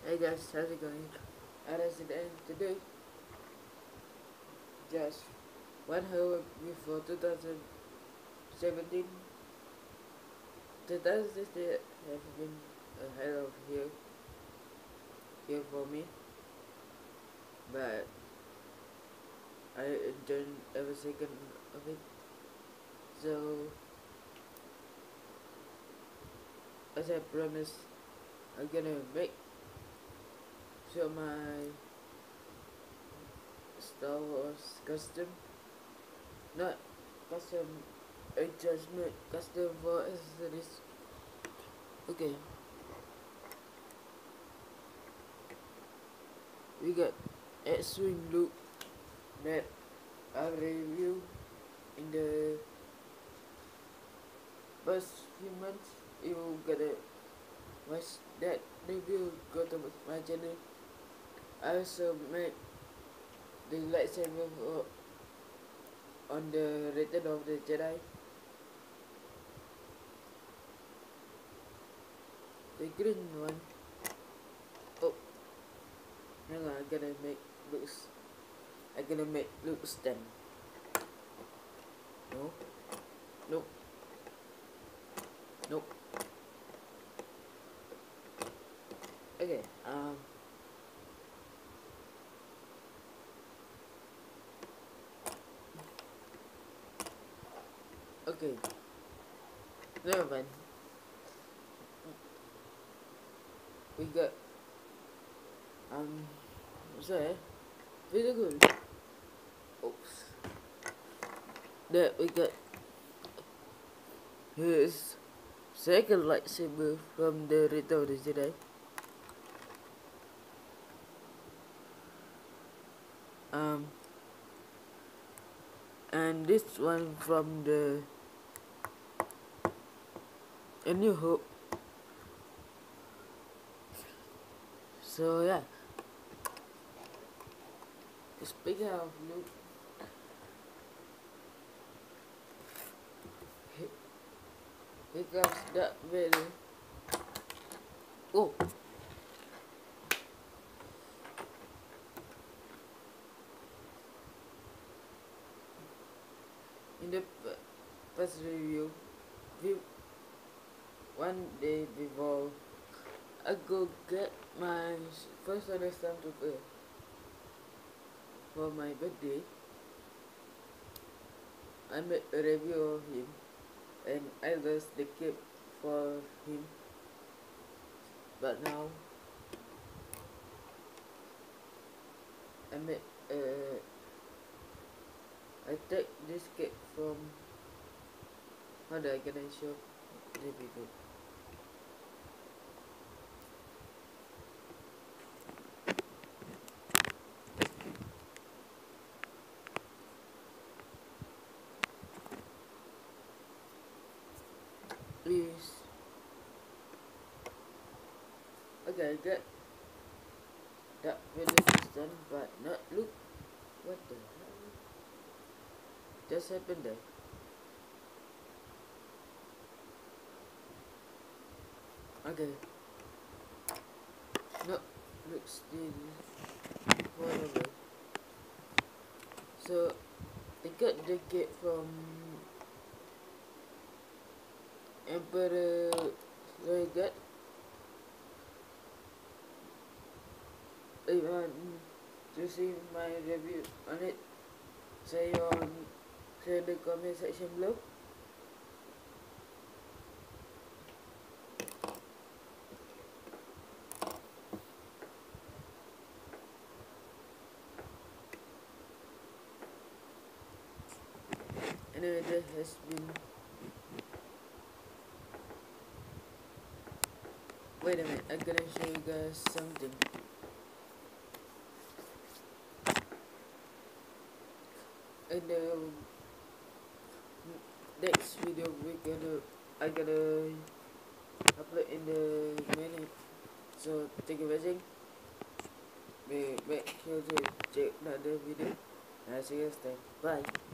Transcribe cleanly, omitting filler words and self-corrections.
Hey guys, how's it going? As it ends today, just 1 hour before 2017, 2016 has been a hell of year for me, but I enjoyed every second of it. So, as I promised, I'm gonna make show my Star Wars custom, not custom adjustment, custom for accessories. Okay, we got X-Wing look that I review in the first few months. You gotta watch that review, go to my channel. I also made the lightsaber on the Return of the Jedi. The green one. Oh, hang on, I gotta make Luke stand. No, nope, nope. Okay, okay, never mind. We got, sorry, very good. Oops. That we got his second lightsaber from the Return of the Jedi. And this one from the A New Hope. So yeah. Speaking of Luke, here comes Darth Vader. Oh, in the first review, one day before I go get my first Honor Stormtrooper for my birthday, I made a review of him and I lost the cape for him. But now I made I take this cape from, how do I gonna show the video? Please. Okay, I got that video done, but not look. What the hell just happened there? Okay. No, look still whatever. So I got the cape from Emperor Regat. If you want to see my review on it, say in the comment section below. Anyway, there has been, wait a minute, I'm gonna show you guys something. In the next video I'm gonna upload in the minute. So thank you for watching. Make sure to check another video. I'll see you next time. Bye.